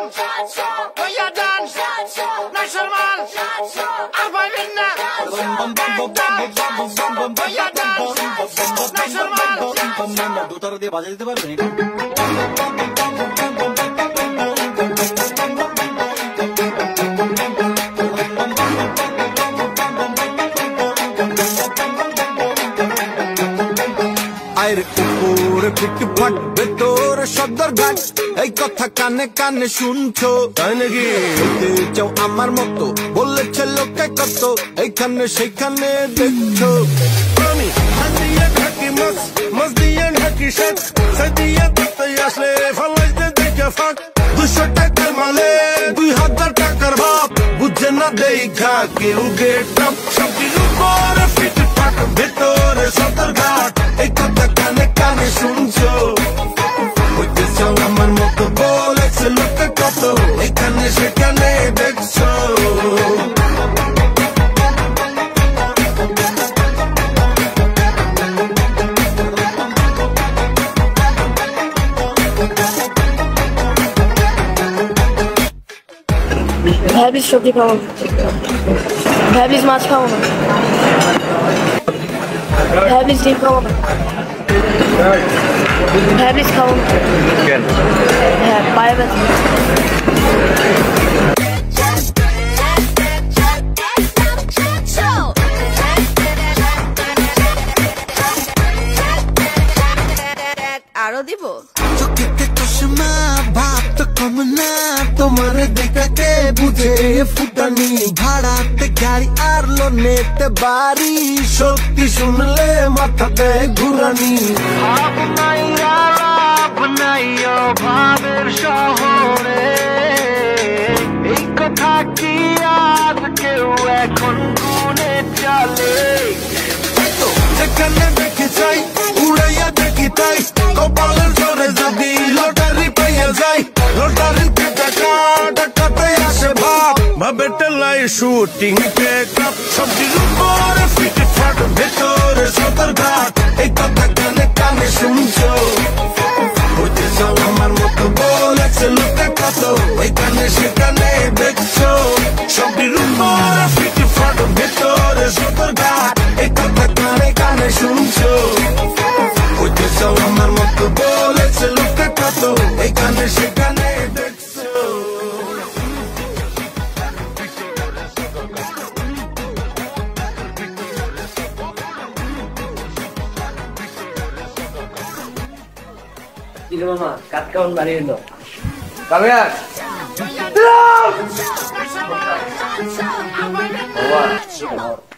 হইয়া যান নাই সলমান আর পাইবেন না হইয়া যান নাই সলমান দুতারা দিয়ে বাজা দিতে পারবেন ফিটফাট ভেতর সদর ঘাট এই কথা কানে কানে শুনছো তাই নাকি যাও আমার মতো বলেছে লোকে কত এইখানে সেইখানে দেখছো আমি হাদিয়া থাকি মাছ মাছ দিয়ে ঢাকি শাক সাদিয়া তাতে আসলে ফালাইতে দেখে ফাঁক 200 টাকার মালে 2000 টাকার ভাব বুঝে না দেখা কেউ গেট আপ সবকির উপরে ফিটফাট ভেতর সদর ঘাট এই কথা কানে কানে শুনছো আমার মতো বলেছে লোকে কত এখানে সেখানে দেখছো ভাবিস সবজি খাবো না ভাবিস মাছ খাবো না ভাবিস ডিম খাবো না ভাবিস খাবো না হ্যাঁ পায়ে ব্যথা আরো দিব ভাত কম না তোমার দেখাতে বুঝে ফুটানি ভাড়াতে গাড়ি আর লোনেতে বাড়ি সত্যি শুনলে মাথাতে ঘুরানি ভাবের শহরে এই কথা কি আর কেউ এখন গুনে চলে যেখানে দেখে চাই উড়াইয়া দেখি তাই কপালের জোরে যদি লটারি পাইয়া যাই লটারিতে টাকা টাকাতে আসে ভাবে টেলাই শুটিং টেকআপ সবজির উপরে ফিটফাট ভেতরে সদর ঘাট এই কথা কানে কানে শুনছো হইতে চাও আমার মতো বলেছে লোকে কত এখানে সেখানে দেখছো সবজির উপরে ফিটফাট ভেতরে সদর ঘাট এই কথা কানে কানে শুনছো হইতে চাও আমার মতো বলেছে লোকে কত এখানে সেখানে দেখছো মামা কাট কেমন বাড়িয়ে এলো হইয়া যান